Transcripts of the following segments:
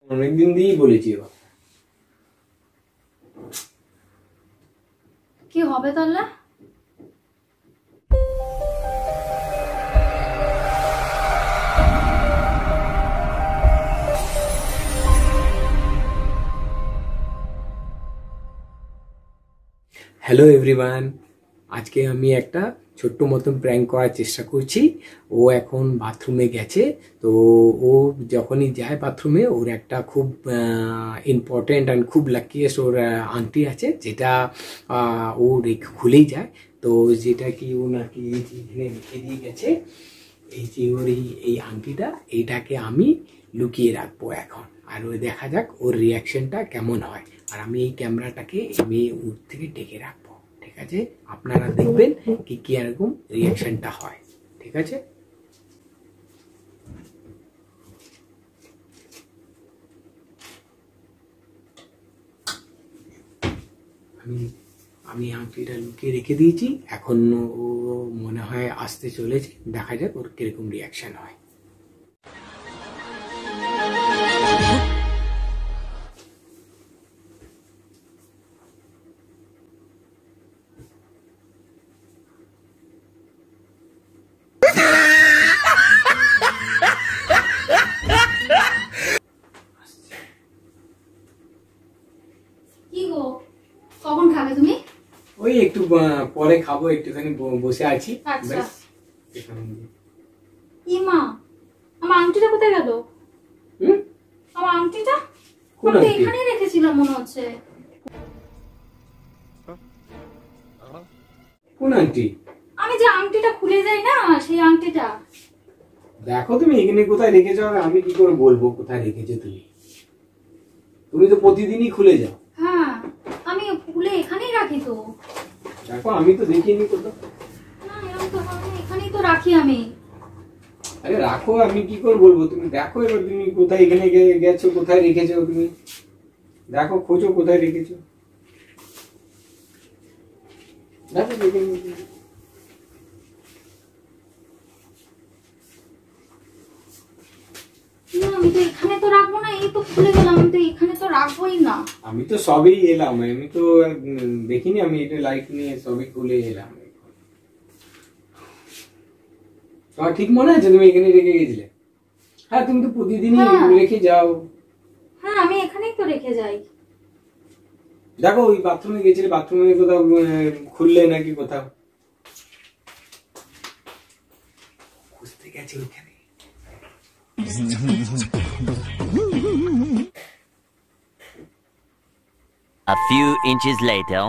অনেকদিন দিয়েই বলেছি। কি হবে তাহলে? হ্যালো এভরিওয়ান, আজকে আমি একটা ছোট্ট মতন প্র্যাঙ্ক করার চেষ্টা করছি। ও এখন বাথরুমে গেছে, তো ও যখনই যায় বাথরুমে ওর একটা খুব ইম্পর্টেন্ট অ্যান্ড খুব লাকিয়েস্ট ওর আংটি আছে, যেটা ও খুলেই যায়। তো যেটা কি ও নাকি এখানে রেখে দিয়ে গেছে, এই যে ওর এই আংটিটা, এইটাকে আমি লুকিয়ে রাখবো এখন। আর ওই দেখা যাক ওর রিয়াকশনটা কেমন হয়। আর আমি এই ক্যামেরাটাকে আমি ওর থেকে ঢেকে রাখবো, ঠিক আছে? আপনারা দেখবেন কি কি এরকম রিয়াকশনটা হয়, ঠিক আছে? আমি আংটিটা লুকিয়ে রেখে দিয়েছি, এখন ও মনে হয় আসতে চলেছে। দেখা যাক ওর কিরকম রিয়াকশন হয়। কখন খাবে তুমি? ওই একটু পরে খাবো, একটুখানি বসে আছি। মা, আমার আংটিটা কোথায় গেল? আমার আংটিটা এখানেই রেখেছিলাম মনে হচ্ছে। কোন আংটি? আমি যে আংটিটা খুলে যাই না, সেই আংটিটা। দেখো তুমি এখানে কোথায় রেখেছো, আর আমি কি করে বলবো কোথায় রেখেছো? তুমি তো প্রতিদিনই খুলে যাও। হ্যাঁ, আমি খুলে এখানেই রাখি তো। দেখো আমি তো দেখিনি কোথাও। না, এরকম তো হয় না, এখানেই তো রাখি আমি। আরে রাখো, আমি কি করে বলবো? তুমি দেখো এবার, তুমি কোথায় এখানে গেছো, কোথায় রেখেছো? তুমি দেখো, খোঁজো কোথায় রেখেছো। দেখো আমি তো এখানে তো রাখবো না, এই তো খুলে গেলাম, আমি তো এখানে তো রাখবোই না। আমি তো সবই এলাম, আমি তো দেখিনি, আমি এটা লাইট নিয়ে সবই খুলে এলাম। তোমার ঠিক মনে আছে তুমি এখানে রেখে গেছিলে? হ্যাঁ, তুমি তো প্রতিদিনই রেখে যাও। হ্যাঁ, আমি এখানেই তো রেখে যাই। দেখো ওই বাথরুমে গেছিলে, বাথরুমে কোথাও খুললে নাকি কোথাও খুঁজতে গেছে ওখানে। A few inches later.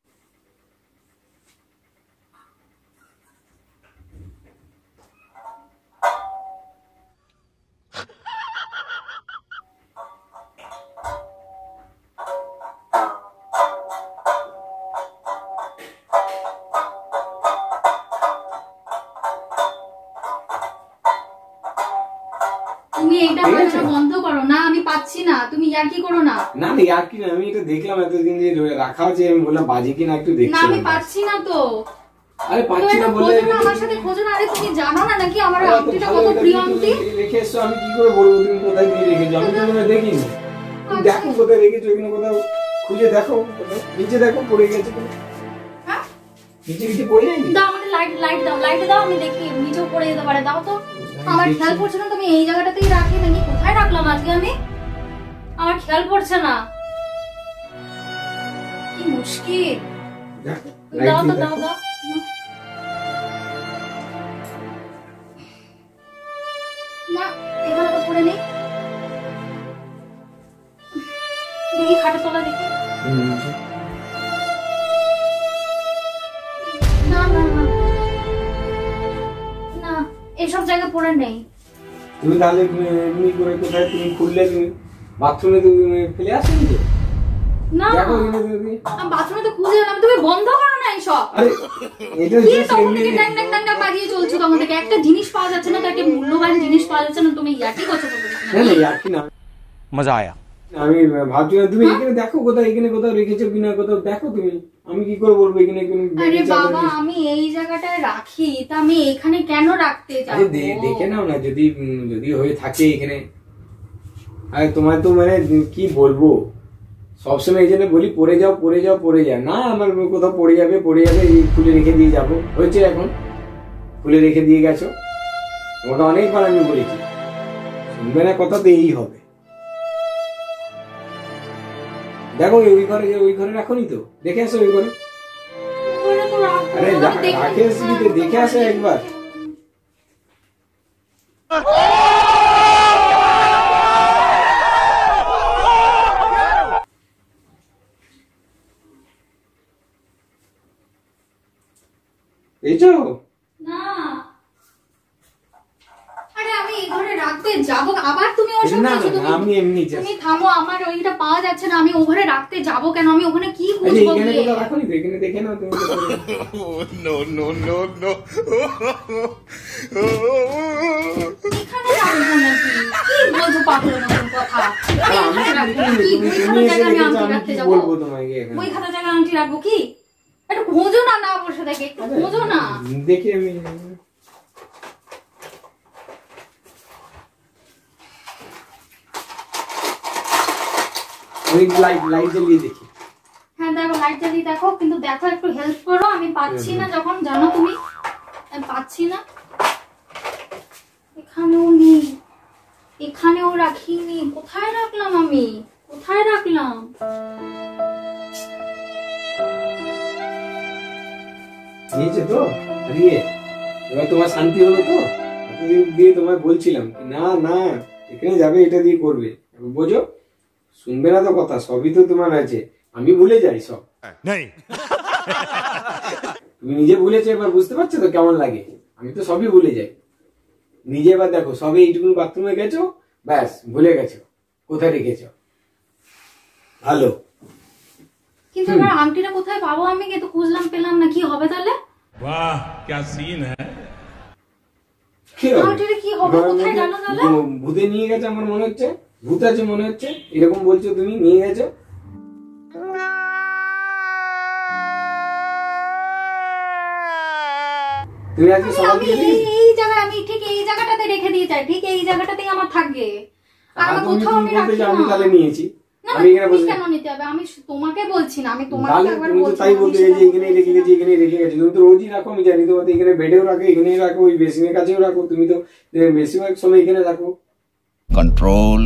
তুমি এটা বন্ধ করো না, আমি পাচ্ছি না, তুমি ইয়ার্কি করো না। না না, ইয়ার্কি না, আমি এটা দেখলাম এতদিন যে রাখা আছে, আমি বললাম বাজে কিনা একটু দেখছি। না, আমি পাচ্ছি না তো। আরে পাচ্ছি না বলে আমার সাথে খোঁজো না। আরে তুমি জানো না নাকি আমার আংটিটা কত প্রিয় আংটি? রেখে এসছো, আমি কি করে বলবো তুমি কোথায় দিয়ে রেখেছো? আমি তো তোমায় দেখিনি। তুমি দেখো কোথায় রেখেছো, এখানে কোথাও খুঁজে দেখো, নিচে দেখো পড়ে গেছে। হ্যাঁ, নিচে নিচে পড়ে যায়নি? দাও আমাকে লাইট দাও, আমি দেখি নিচেও পড়ে যেতে পারে। দাও তো, আমার খেয়াল পড়ছে না তুমি এই জায়গাটাতেই রাখি নাকি কোথায় রাখলাম আজকে আমি, আমার খেয়াল পড়ছে না। কি মুশকিল। দাও তো, দাও। না, এখানে তো পড়ে নেই। দেখি খাটের তলা দেখি। না না না না, এসব জায়গায় পড়ে নেই। তুমি তাহলে এমনি করে কোথায় তুমি খুললে? তুমি বাথরুমে তুমি ফেলে আসনি তো? না, আমি বাথরুমে তো খুঁজে এলাম, তুমি বন্ধ করো না এইসব। আরে এটা কি তখন থেকে ড্যাং ড্যাং ড্যাং বাজিয়ে চলছো, তখন থেকে একটা জিনিস পাওয়া যাচ্ছে না, তো একটা মূল্যবান জিনিস পাওয়া যাচ্ছে না, তুমি ইয়ার্কি করছো? না না, ইয়ার্কি না, মজা আয়া। আমি ভাবছিলাম তুমি এখানে দেখো কোথায়, এখানে কোথাও রেখেছো কিনা, কোথাও দেখো তুমি। আমি কি করে বলবো এখানে কোন? আরে বাবা, আমি এই জায়গাটায় রাখি, তা আমি এখানে কেন রাখতে যাব? দেখে নাও না, যদি হয়ে থাকে এখানে। আরে তোমার তো মানে কি বলবো, সবসময় এই জন্য বলি পড়ে যাও পড়ে যাও পড়ে যাও, না আমার কোথাও পড়ে যাবে এই খুলে রেখে দিয়ে যাবো, হয়েছে এখন খুলে রেখে দিয়ে গেছো। তোমাকে অনেকবার আমি বলেছি, শুনবে না কথা তো এই হবে। দেখো ওই ঘরে রাখোনি তো, দেখে আসো ওই ঘরে। আরে রাখে দেখে আসো একবার। না আরে আমি এই ঘরে রাখতে যাব, আবার তুমি ওর সাথে আসো। আমি এমনি তুমি থামো, আমার ওইটা পাওয়া যাচ্ছে না, আমি ওখানে রাখতে যাব কেন? আমি ওখানে কি খুঁজবো? এখানে কোথাও রাখোনি তো, এখানে দেখে নাও তুমি। নো নো নো নো এখানে রাখবো নাকি? কি বলছো পাগলের মতন কথা? আমি এখানে রাখবো নাকি? বই খাতা জায়গায় আমি আংটি রাখতে যাবো? বলবো তোমাকে এখানে বই খাতা জায়গায় আংটি রাখবো কি? একটু খোঁজো না, না বসে দেখে একটু খোঁজো না। দেখি আমি লাইট জ্বালিয়ে দেখি। হ্যাঁ দেখো, লাইট জ্বালিয়ে দেখো, কিন্তু দেখো একটু হেল্প করো। আমি পাচ্ছি না, যখন জানো তুমি আমি পাচ্ছি না। এখানেও নেই, এখানেও রাখিনি। কোথায় রাখলাম আমি? কোথায় রাখলাম? নিয়েছে তো হারিয়ে, এবার তোমার শান্তি হলো তো? এতদিন দিয়ে তোমায় বলছিলাম না না এখানে যাবে, এটা দিয়ে করবে, বোঝো? শুনবে না তো কথা, সবই তো তোমার আছে। আমি ভুলে যাই সব, তুমি নিজে ভুলেছো, এবার বুঝতে পারছো তো কেমন লাগে? আমি তো সবই ভুলে যাই নিজে। এবার দেখো সবে এইটুকু বাথরুমে গেছো, ব্যাস ভুলে গেছো কোথায় রেখেছো। ভালো, কিন্তু আমার আংটিটা কোথায় পাবো? আমি কিন্তু খুঁজলাম পেলাম না। কি হবে তাহলে? वाह क्या सीन है। আংটিটা কি হবে? কোথায় জানো তাহলে? ভূতে নিয়ে গেছে আমার মনে হচ্ছে, ভূত আছে মনে হচ্ছে, এরকম বলছো তুমি, নিয়ে গেছো। তুমি আজকে সকাল আমি থেকে এই জায়গায়, আমি ঠিক এই জায়গাটাতে রেখে দিয়ে যাই, ঠিক এই জায়গাটাতেই আমার থাকবে। আর আমার কোথাও আমি রাখি না। আমি তাহলে নিয়েছি, না আমি এখানে বসে কেন নিতে হবে? আমি তোমাকে বলছি না, আমি তোমাকে তাহলে একবার তুমি তো বলছি। তাই বলতে যে এখানে রেখে গেছি এখানে রেখে গেছি, তুমি তো রোজই রাখো, আমি জানি। তোমার তো এখানে বেডেও রাখো, এখানেই রাখো, ওই বেসিনের কাছেও রাখো, তুমি তো বেশিরভাগ সময় এখানে রাখো। Control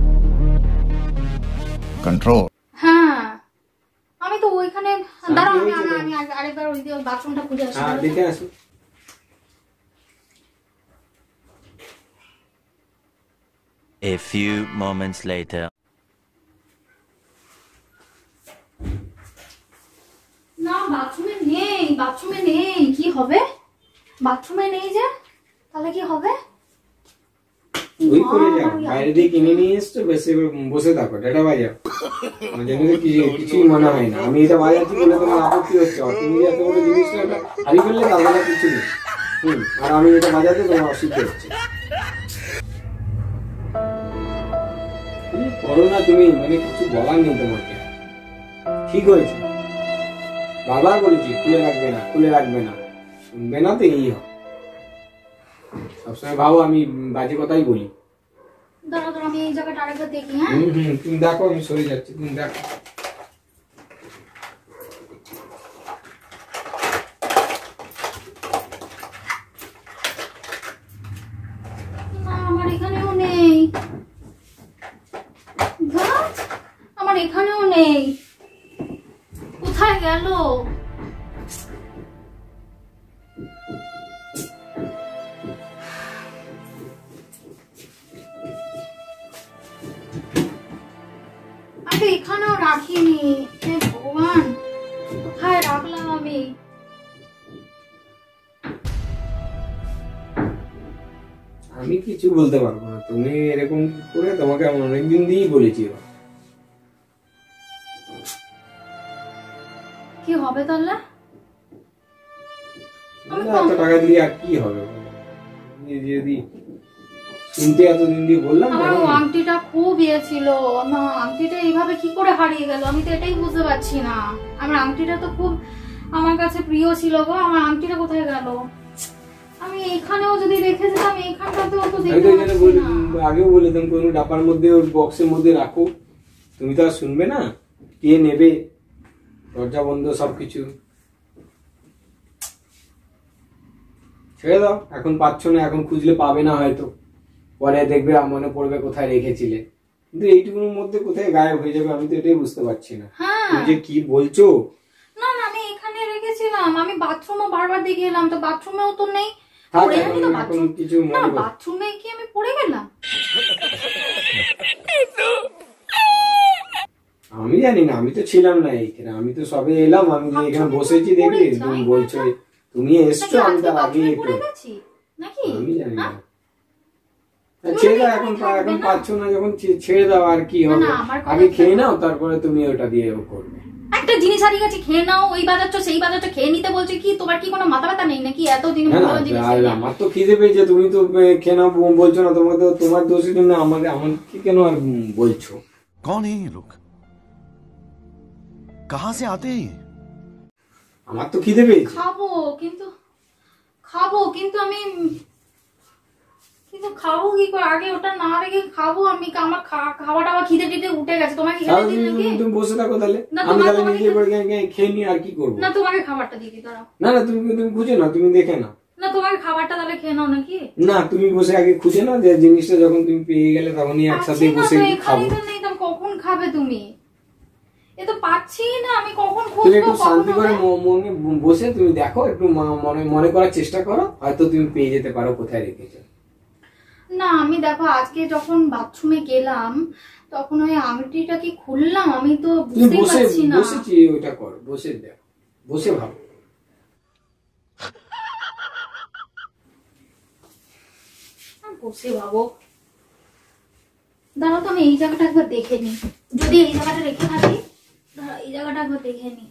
control. হ্যাঁ আমি তো ওইখানে দাঁড়াও, আমি আরেকবার ওই বাথরুমটা খুঁজে আসি। হ্যাঁ দেখে আসো। A few moments later. না বাথরুমে নেই, বাথরুমে নেই। কি হবে? বাথরুমে নেই যে, তাহলে কি হবে? ওই করে যাও, বাইরে দিয়ে কিনে নিয়ে এসছো, বেশি বসে থাকো, ডেটা বাজাও, কিছুই মনে হয় না। আমি এটা বাজাচ্ছি বলে তোমার আপত্তি হচ্ছে, তুমি যে এত বড় জিনিসটা হারিয়ে ফেললে তাহলে কিছু নেই। আর আমি এটা বাজাতে তোমার অসুবিধা হচ্ছে। করো না তুমি, মানে কিছু বলার নেই তোমাকে। ঠিক হয়েছে, বারবার বলেছি খুলে রাখবে না, খুলে রাখবে না, শুনবে না তো এই হয়। সবসময় ভাবো আমি বাজে কথাই বলি। দাঁড়াও দাঁড়াও, আমি এই জায়গাটা আরেকবার দেখি। হ্যাঁ তুমি দেখো, আমি সরে যাচ্ছি, তুমি দেখো। না আমার এখানেও নেই, আমার এখানেও নেই। কোথায় গেল? আরে এখানেও রাখিনি। হে ভগবান, কোথায় রাখলাম আমি? আমি কিছু বলতে পারবো না, তুমি এরকম করে, তোমাকে আমি অনেকদিন দিয়েই বলেছি। কি হবে তাহলে? এত টাকা দিয়ে আর কি হবে? যদি শুনতে এতদিন দিয়ে বললাম, আমার আংটিটা খুব ইয়ে ছিল। আমার আংটিটা এইভাবে কি করে হারিয়ে গেল আমি তো এটাই বুঝতে পারছি না। আমার আংটিটা তো খুব আমার কাছে প্রিয় ছিল গো, আমার আংটিটা কোথায় গেল? আমি এখানেও যদি রেখে দিতাম এইখানটাতেও তো আমি তো দেখতে এখানে পাচ্ছি না। আগেও বলে দিতাম কোনো ডাব্বার মধ্যে ওর বক্সের মধ্যে রাখো, তুমি তো আর শুনবে না, কে নেবে, দরজা বন্ধ সবকিছু। ছেড়ে দাও, এখন পাচ্ছ না, এখন খুঁজলে পাবে না হয়তো, পরে দেখবে মনে পড়বে কোথায় রেখেছিলে, কিন্তু এইটুকুর মধ্যে কোথায় গায়েব হয়ে যাবে আমি তো এটাই বুঝতে পারছি না। হ্যাঁ তুমি যে কি বলছো। না না আমি এখানে রেখেছিলাম, আমি বাথরুমও বারবার দেখে এলাম, তো বাথরুমেও তো নেই। থাক, পড়ে আমি তো এখন বাথরুম কিছু না মনে করো। বাথরুমে কি আমি পড়ে গেলাম? আমি জানি না, আমি তো ছিলাম না এইখানে, আমি তো সবে এলাম, আমি যে এখানে বসেছি দেখলি, তুমি বলছো তুমি এসছো, আমি তার আগে একটু, পড়ে গেছি নাকি? আমি জানি না। তুমি ছেড়ে দাও, এখানে এখন থাকবে এখন না? পাচ্ছ না যখন ছেড়ে দাও, আর কি হবে, না, আমার কথা আগে খেয়ে শোনো। নাও তারপরে তুমি ওটা দিয়ে করবে। একটা জিনিস হারিয়ে গেছে, খেয়ে নাও, ওই বাজারটা সেই বাজারটা খেয়ে নিতে বলছে কি? তোমার কি কোনো মাথা ব্যথা নেই নাকি? এত দিন না না, মূল্যবান জিনিস আর আমার তো খিদে পেয়েছে, তুমি তো খেয়ে নাও বলছো না, তোমাকে তো তোমার দোষের জন্য আমাকে কি কেন আর বলছো। कौन है ये लोग? कहां से आते हैं ये? আমার তো খিদে পেয়েছে। খাবো কিন্তু আমি খাবো কি করে? আগে ওটা না রেখে খাবো আমি? আমার খাওয়াটা আবার খিদে টিদে উঠে গেছে। তোমাকে খেতে তাহলে দিই নাকি? তুমি বসে থাকো তাহলে, না, আমি তাহলে তোমাকে নিজে করে খেয়ে নি, আর কি করবো। না তোমাকে খাবারটা দিই, দাঁড়াও। না না, তুমি খুঁজে না, তুমি দেখে না। না তোমাকে খাবারটা তাহলে খেয়ে নাও নাকি? না, তুমি বসে আগে খুঁজে না, যে জিনিসটা যখন তুমি পেয়ে গেলে তখনই একসাথে বসে খাবো। এখানেই তো নেই, তো কখন খাবে তুমি? এ তো পাচ্ছি না, আমি কখন তুমি খুঁজবো? একটু কখন শান্তি করে হবে? মনে বসে তুমি দেখো, একটু মনে করার চেষ্টা করো, হয়তো তুমি পেয়ে যেতে পারো কোথায় রেখেছো। না আমি দেখো আজকে যখন বাথরুমে গেলাম তখন ওই আংটিটা কি খুললাম, আমি তো তুমি বুঝতেই পারছি না। বসেছি ওইটা করো, বসে দেখো, বসে ভাবো। বসে ভাবো, দাঁড়াও তো আমি এই জায়গাটা একবার দেখে নিই, যদি এই জায়গাটা রেখে থাকি। দাঁড়াও এই জায়গাটা একবার দেখে নিই।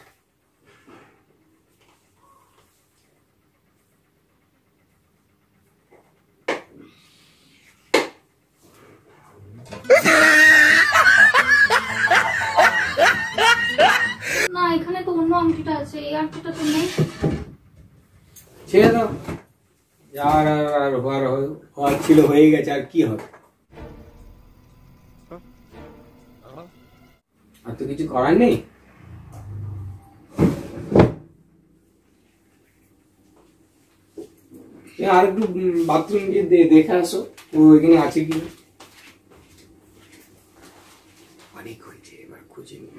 না এখানে তো অন্য আংটিটা আছে, এই আংটিটা তো নেই। ছেড়ে দাও, আর হওয়ার ছিল হয়ে গেছে, আর কি হবে, আর তো কিছু করার নেই। আর একটু বাথরুম গিয়ে দেখে আসো ও এখানে আছে কি। অনেক হয়েছে, এবার খুঁজে নিই।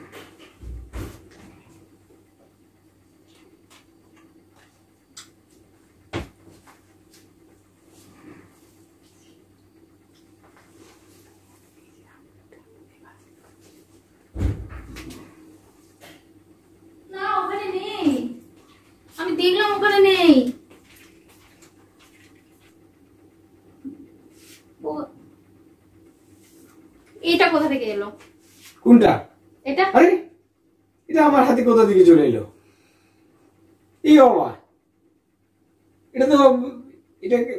না ওখানে নেই, আমি দেখলাম ওখানে নেই। এটা কোথা থেকে এলো? কোনটা? এটা আরে এটা আমার হাতে কোথা থেকে চলে এলো? এই বাবা, এটা তো এটাকে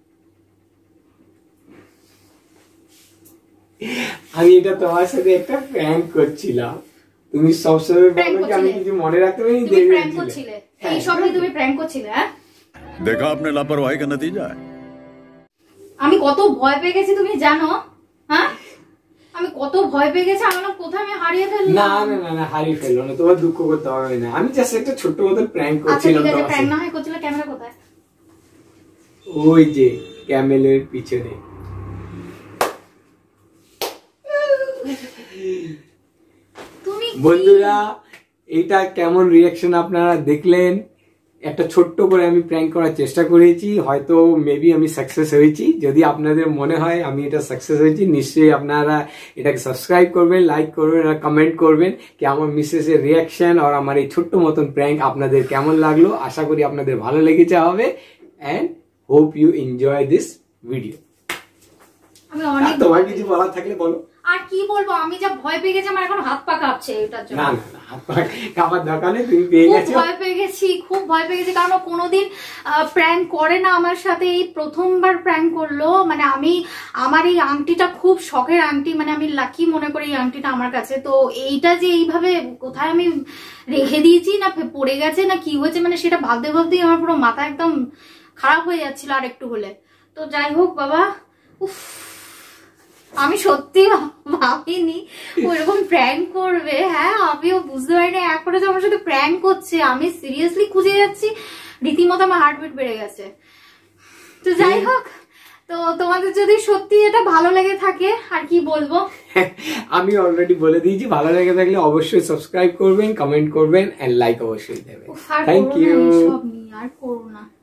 আমি এটা তোমার সাথে একটা প্র্যাঙ্ক করছিলাম, তুমি সবসময় বলো কি আমি কিছু মনে রাখতে পারি। তুমি প্র্যাঙ্ক করছিলে, এই সব নিয়ে তুমি প্র্যাঙ্ক করছিলে? হ্যাঁ देखा आपने लापरवाही का नतीजा है। আমি কত ভয় পেয়ে গেছি তুমি জানো? হ্যাঁ আমি কত ভয় পেয়ে গেছি, আমার কোথায় আমি হারিয়ে ফেললাম। না না না না, হারিয়ে ফেললো না, তোমার দুঃখ করতে হবে না, আমি জাস্ট একটা ছোট্ট মতো প্র্যাঙ্ক আচ্ছা করছিলাম ঠিক আছে, তোমার প্র্যাঙ্ক সাথে। না হয় করছিলে, ক্যামেরা কোথায়? ওই যে ক্যামেলের পিছনে। তুমি বন্ধুরা এইটা কেমন রিয়াকশন আপনারা দেখলেন, একটা ছোট্ট করে আমি প্র্যাঙ্ক করার চেষ্টা করেছি, হয়তো মেবি আমি সাকসেস হয়েছি। যদি আপনাদের মনে হয় আমি এটা সাকসেস হয়েছি, নিশ্চয়ই আপনারা এটাকে সাবস্ক্রাইব করবেন, লাইক করবেন আর কমেন্ট করবেন কি আমার মিসেসের রিয়াকশন আর আমার এই ছোট্ট মতন প্র্যাঙ্ক আপনাদের কেমন লাগলো। আশা করি আপনাদের ভালো লেগেছে হবে, and hope you enjoy this video. আমি অনেক তোমার কিছু বলার থাকলে বলো। আর কি বলবো, আমি যা ভয় পেয়ে গেছি, আমার এখন হাত পা কাঁপছে এটার জন্য। না না না, হাত পা কাঁপার দরকার নেই, তুমি পেয়ে খুব গেছো। ভয় পেয়ে গেছি, খুব ভয় পেয়ে গেছি, কারণ ও কোনোদিন প্র্যাঙ্ক করে না আমার সাথে, এই প্রথমবার প্র্যাঙ্ক করলো। মানে আমি আমার এই আংটিটা খুব শখের আংটি, মানে আমি লাকি মনে করি এই আংটিটা আমার কাছে। তো এইটা যে এইভাবে কোথায় আমি রেখে দিয়েছি, না পড়ে গেছে না কি হয়েছে, মানে সেটা ভাবতে ভাবতেই আমার পুরো মাথা একদম খারাপ হয়ে যাচ্ছিল আর একটু হলে। তো যাই হোক বাবা, উফ, আমি সত্যি ভাবিনি ওইরকম প্র্যাঙ্ক করবে। হ্যাঁ, আমিও বুঝতে পারিনি এরপরে যে আমার সাথে প্র্যাঙ্ক করছে। আমি সিরিয়াসলি খুঁজে যাচ্ছি, রীতিমতো আমার হার্টবিট বেড়ে গেছে। তো যাই হোক, তো তোমাদের যদি সত্যি এটা ভালো লেগে থাকে, আর কি বলবো, আমি অলরেডি বলে দিয়েছি, ভালো লেগে থাকলে অবশ্যই সাবস্ক্রাইব করবেন, কমেন্ট করবেন এন্ড লাইক অবশ্যই দেবেন। আর থ্যাংক করো না ইউ। এইসব নিয়ে, আর করো না।